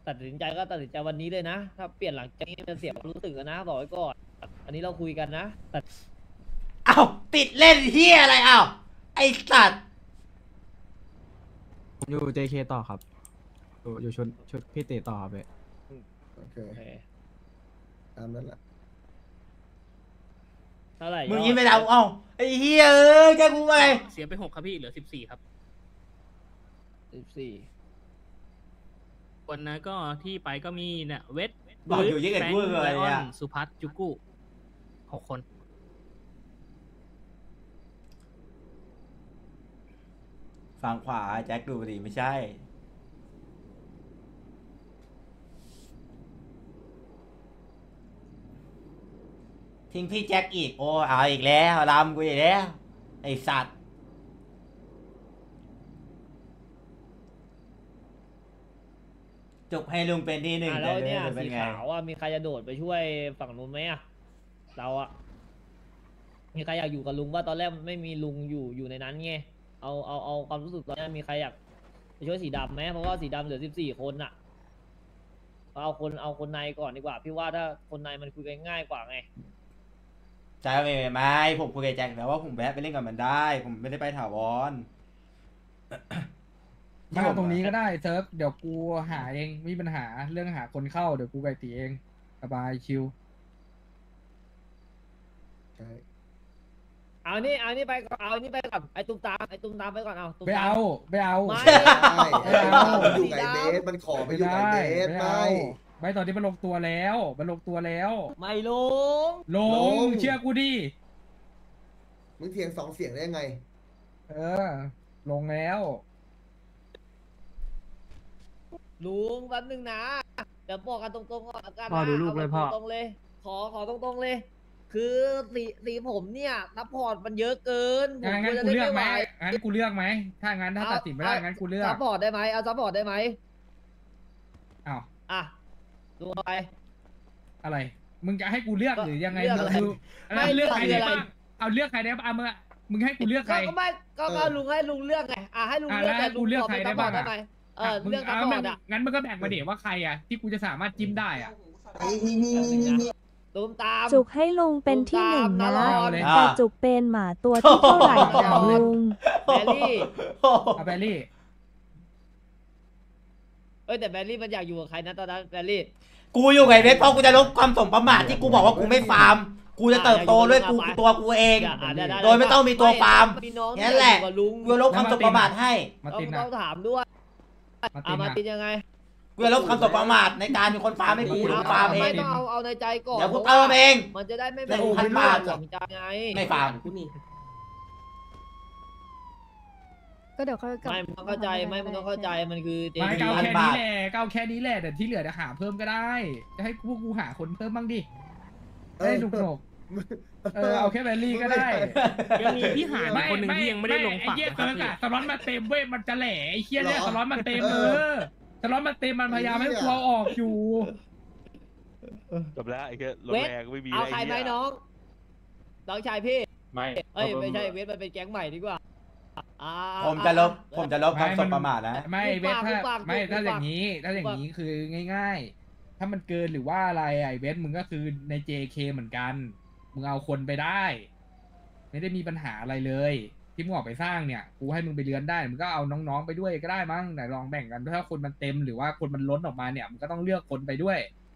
ตัดสินใจก็ตัดสินใจวันนี้เลยนะถ้าเปลี่ยนหลังจากนี้มันเสียความรู้สึกนะบอกไว้ก่อนอันนี้เราคุยกันนะแต่อ้าวติดเล่นเฮียอะไรอ้าวไอสัตว์อยู่ JK ต่อครับอยู่ชุดพี่เตต่อครับเว้ยโอเคโอเคตามนั้นแหละเท่าไหร่มึงยิ้มไปแล้วเอ้าไอเฮียแกกูไปเสียไป6ครับพี่เหลือ14ครับ 14 วันนั้นก็ที่ไปก็มีเนี่ยเวทบอกอยู่ยิ่งเกิดพูดเลยไลอออ่ะนสุพัฒน์จุกุ6 คนฝั่งขวาแจ็คดูดีไม่ใช่ทิ้งพี่แจ็คอีกโอ้เอาอีกแล้วรำกูอีกแล้วไอสัตว์จุกให้ลุงเป็นที่หนึ่งแล้วเนี่ยเป็สีนไงขาวมีใครจะโดดไปช่วยฝั่งนู้นไหมอะเราอะมีใครอยากอยู่กับลุงว่าตอนแรกไม่มีลุงอยู่ในนั้นไงเอาความรู้สึกตอนนี้มีใครอยากไปช่วยสีดำไหมเพราะว่าสีดำเหลือ14 คนอะเอาคนในก่อนดีกว่าพี่ว่าถ้าคนในมันคุยกันง่ายกว่าไงใช่ไม่ผมคุยกับแจ็คแล้วว่าผมแวะไปเล่นกับมันได้ ผมไม่ได้ไปถาวรมาตรงนี้ก็ได้เซิร์ฟเดี๋ยวกูหาเองไม่มีปัญหาเรื่องหาคนเข้าเดี๋ยวกูไกตีเองสบายชิวใช่เอานี่ไปก่อนไอ้ตุ้มตามไปก่อนเอาตุ้มไม่ตามเอาไม่เอาไม่ไม่เอามันอยู่กับไอเบสมันขอไปอยู่กับไอเบสไม่ไม่เอาไม่ตอนนี้มันลงตัวแล้วไม่ลงลงเชื่อกูดิมึงเถียง2 เสียงได้ยังไงเออลงแล้วลุงแป๊บนึงนะเดี๋ยวบอกกันตรงๆก่อนละกันนะพ่อดูลูกเลยพ่อตรงๆเลย ขอตรงๆเลย คือสีผมเนี่ยซัพพอร์ตมันเยอะเกินงั้นควรจะกูเลือกไหมด้งั้นกูเลือกไหมถ้างั้นถ้าตัดสินไม่ได้งั้นกูเลือกซัพพอร์ตได้ไหมเอาซัพพอร์ตได้ไหมอ้าวอ่ะดูไปอะไรมึงจะให้กูเลือกหรือยังไงเลือกอะไรไม่เลือกใครได้อะไรบ้างเอาเลือกใครได้บ้างเอามึงให้กูเลือกใครก็ไม่ก็ลุงให้ลุงเลือกไงให้ลุงเลือกแล้วให้กูเลือกใครได้บ้างได้ไหมเลือกซัพพอร์ตอ่ะงั้นมึงก็แบ่งมาเดี๋ยวว่าใครอ่ะที่กูจะสามารถจิ้มได้อ่ะตูมตามจุกให้ลุงเป็นที่หนึ่งนะเอาเลยแต่จุกเป็นหมาตัวที่เท่าไหร่ของลุงแบลลี่เอาแบลลี่แต่แบลลี่มันอยากอยู่กับใครนะตอนนั้นแบลลี่กูอยู่กับไอ้เบสเพราะกูจะลบความสมประมาทที่กูบอกว่ากูไม่ฟาร์ม กูจะเติบโตด้วยกูตัวกูเอง โดยไม่ต้องมีตัวฟาร์ม นั่นแหละ กูจะลบความสมประมาทให้มาตินต้อ่ะองถามด้วยมาตินมาอ่ะตินยังไงกูจะลบความสมประมาทในการมีคนฟาร์มให้กูหรือกูฟาร์มเอไม่งต้องเอาในใจก่อนเดี๋ยวกูเติมเองมันจะได้ไม่แต่1,000 บาทหลังใจไงไม่ฟาร์มก็เดี๋ยวค่อยกลับไม่มึงต้องเข้าใจมึงต้องเข้าใจมันคือไม่เก้าเก้าพันแค่บานี้ทแหละเก้าแค่นี้แหละแต่ที่เหลือจะหาเพิ่มก็ได้ จะให้พวกกูหาคนเพิ่มบ้างดิได้หนุกหนกเอาแค่แบลลี่ก็ได้ยังมีพี่หานอีกคนหนึ่งที่ยังไม่ได้ลงไอ้ฝั่งเหี้ยนะคเติรับร์กพี่อะสล็อตมาเต็มเว้ยมันจะแหล่ไอ้เหี้ยเนี่ยหรอสล็อตมาเต็มเออสล็อตมาเต็มมันพยายามให้กลัวออกอยู่จบแล้วไอ้แค่รถแรงไม่มีเอาใครไหมน้องชายพี่ไม่ไม่ใช่เวทมันเป็นแก๊งใหม่ดีกว่าผมจะลบความสมประมาทนะไม่เวทกูถ้าฝากไม่กูถ้าฝากอย่างนี้คือง่ายๆ ถ้ามันเกินหรือว่าอะไรไอ้เวทมึงก็คือใน JK เหมือนกัน มึงเอาคนไปได้ ไม่ได้มีปัญหาอะไรเลย ที่มึงออกไปสร้างเนี่ยกูให้มึงไปเรือนได้มึงก็เอาน้องๆไปด้วยก็ได้มั้งไหนลองแบ่งกันถ้าคนมันเต็มหรือว่าคนมันล้นออกมาเนี่ยมึงก็ต้องเลือกคนไปด้วย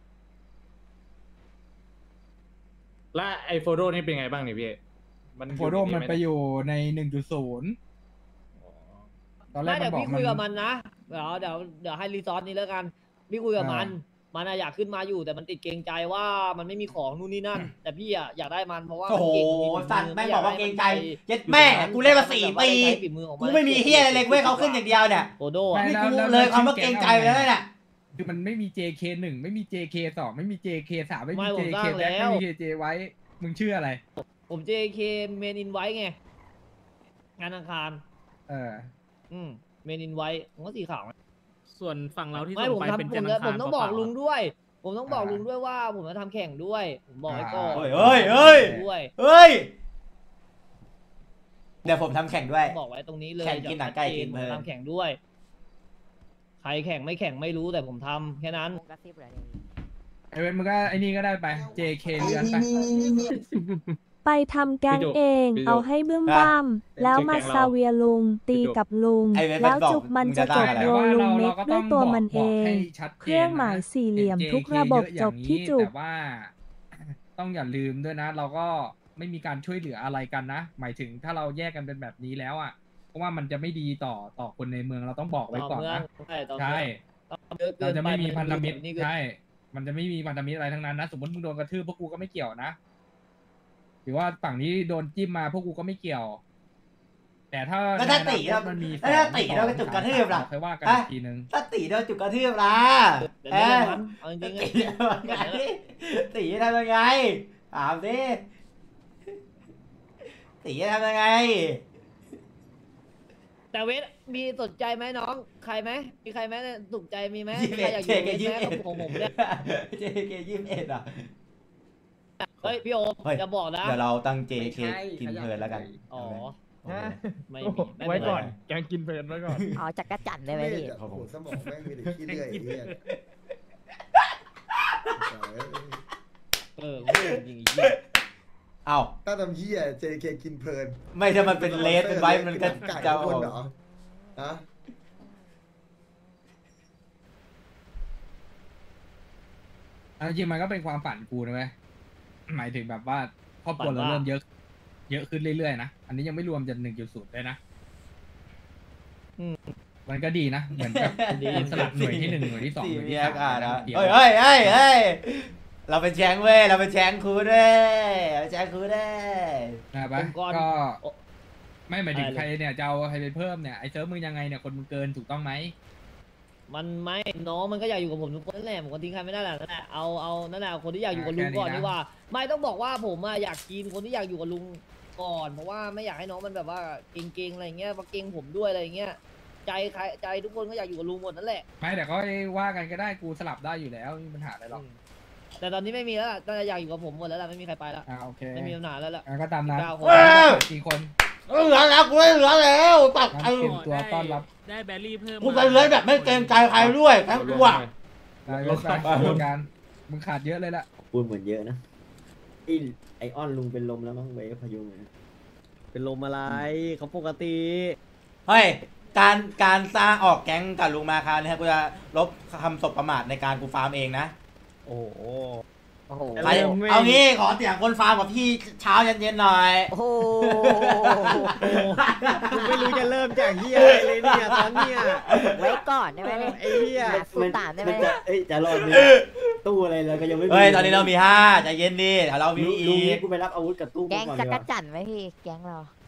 และไอโฟโดนี่เป็นไงบ้างเนี่ยพี่มันโฟโดมันไปอยู่ใน 1.0 ตอนแรไม่กมัเดี๋ยนวบอกพี่คุยกับมันนะเดี๋ยวให้รีซอสนี้แล้วกันพี่คุยกับมันอยากขึ้นมาอยู่แต่มันติดเกรงใจว่ามันไม่มีของนู่นนี่นั่น แต่พี่อยากได้มันเพราะว่าโอ้โหมันเก่งสัตว์แม่งบอกว่าเกรงใจเย็ดแม่กูเล่นมา4 ปี กูไม่มีเฮียอะไรเลยเว้ยเขาขึ้นอย่างเดียวเนี่ยโอโดนี่กูเลยคำว่าเกรงใจไปแล้วเนี่ยคือมันไม่มี JK 1ไม่มี JK 2ไม่มี JK 3ไม่มีไม่ผม JK สร้างแบ็คแล้วไม่มี JK ไว้มึงชื่ออะไรผม JK เมนินไว้ไงงานอังคาร เมนินไว้ผมก็สีขาวส่วนฝั่งเราที่ไม่ส่ผงมไปเป็นทำจันทร์อังผคารมต้องบอกเปาๆลุงด้วย ผมต้องบอกลุงด้วยว่าผมจะทำแข่งด้วย ผมบอกไว้ก่อนเฮ้ยด้วยเดี๋ยวผมทำแข่งด้วยบอกไว้ตรงนี้เลยแข่งกินหนังไก่กินเพลินทำแข่งด้วยใครแข่งไม่แข่งไม่รู้แต่ผมทำแค่นั้นไอเวทมึงก็ไอนี่ก็ได้ไป JK เรือนไปไปทำแก๊งเอง เอาให้บึ้มบ้ามแล้วมาซาเวียลุง ตีกับลุง แล้วจุกมันจะจบโรลุงเม็กด้วยตัวมันเอง เครื่องหมายสี่เหลี่ยมทุกระบบจบที่จุกแต่ว่า ต้องอย่าลืมด้วยนะ เราก็ไม่มีการช่วยเหลืออะไรกันนะ หมายถึงถ้าเราแยกกันเป็นแบบนี้แล้วอ่ะ เพราะว่ามันจะไม่ดีต่อคนในเมืองเราต้องบอกไว้ก่อนนะ ใช่ เราจะไม่มีพันธมิตรใช่ มันจะไม่มีพันธมิตรอะไรทั้งนั้นนะ สมมติมึงโดนกระทืบพวกกูก็ไม่เกี่ยวนะหรือว่าฝั่งนี้โดนจิ้มมาพวกกูก็ไม่เกี่ยว แต่ถ้าแล้วถ้าตีเรามันมีแล้วถ้าตีเราไปจุดกระทืบล่ะค่อยว่ากันอีกทีนึงถ้าตีเราจุดกระทืบล่ะเดี๋ยวนี้มันเอาจริงตีทำยังไงตีทำยังไงถามสิตีทำยังไงๆแต่เวทมีสนใจไหมน้องใครไหมมีใครไหมสนใจมีไหมยี่สิบใครเอ็ดอยากอเจยู่เกเวทยี่ไหมสิบเอ็ดของผมเนี่ยเจเก21อ่ะเฮ้ยพี่โอมเฮ้ยจะบอกนะเดี๋ยวเราตั้ง JK กินเพลินแล้วกันอ๋อเอาไหมไม่มีไม่ไว้เป็นไรก่อน แกงกินเพลินไว้ก่อนเอาจักรจันทร์ได้ไหมพี่โอ้โหสมองแม่งมีแต่ขี้เลื่อยไอ้เหี้ยไม่จริงๆจริงเอ้าถ้าทำเหี้ย JK กินเพลินไม่ถ้ามันเป็นเลสเป็นไว้มันก็ไก่จะคนเหรอฮะจริงๆมันก็เป็นความฝันกูนะเว้ยหมายถึงแบบว่าครอบครัวเราเริ่มเยอะขึ้นเรื่อยๆนะ อันนี้ยังไม่รวมจน1.0เลยนะ มันก็ดีนะ เหมือนแบบสลับหน่วยที่ 1 หน่วยที่ 2 หน่วยที่ 3นะเฮ้ยเฮ้ยเฮ้ยเฮ้ยเราเป็นแชงเว้ยเราเป็นแชงคูด้วยเราเป็นแชงคูด้วยนะปะก็ไม่หมายถึงใครเนี่ยจะเอาใครไปเพิ่มเนี่ยไอ้เซิร์ฟมึงยังไงเนี่ยคนมึงเกินถูกต้องไหมมันไม่น้องมันก็อยากอยู่กับผมทุกคนนั่นแหละผมก็ทิ้งใครไม่ได้แหละนั่นแหละเอานั่นแหละคนที่อยากอยู่กับลุงก่อนดีกว่าไม่ต้องบอกว่าผมอะอยากกินคนที่อยากอยู่กับลุงก่อนเพราะว่าไม่อยากให้น้องมันแบบว่าเก่งๆอะไรเงี้ยมาเก่งผมด้วยอะไรเงี้ยใจใครใจทุกคนก็อยากอยู่กับลุงหมดนั่นแหละไม่แต่ก็ว่ากันก็ได้กูสลับได้อยู่แล้วไม่มีปัญหาอะไรหรอกแต่ตอนนี้ไม่มีแล้วล่ะน่าจะอยากอยู่กับผมหมดแล้วล่ะไม่มีใครไปแล้วโอเคไม่มีปัญหาแล้วล่ะก็ตามนั้น 9 คนกี่คนเหลือแล้วกูเหลือแล้วตัดงั้นไอ้เตรียมตัวต้อนรับได้แบรี่เพิ่มกูไปเลยแบบไม่เกรงใจใครด้วยแค่กูอ่ะรถไปโครงการมึงขาดเยอะเลยล่ะพูดเหมือนเยอะนะไอออนลุงเป็นลมแล้วมั้งเวฟพยุงเนี่ยเป็นลมอะไรเขาปกติเฮ้ยการสร้างออกแก๊งกับลุงมาคาเนี่ยกูจะลบคำสบประมาทในการกูฟาร์มเองนะโอ้โหโอ้โหใครเอางี้ขอเสียงคนฟาร์มกับพี่เช้าเย็นๆหน่อยโอ้โหกูไม่รู้จะเริ่มจากเฮียอะไรเลยเนี่ยตอนเนี้ยไว้ก่อนได้ไหมเนี่ยไอ้เฮียสูตามได้ไหมจะรอดไหมตู้อะไรเราก็ยังไม่มีเฮ้ยตอนนี้เรามี5ใจเย็นดิเดี๋ยวเรามีลุงอีนี้กกูไปรับอาวุธกับตู้แก๊งก่อนจัดีกกรว่าจันทร์ไหมพี่ แก๊งเรา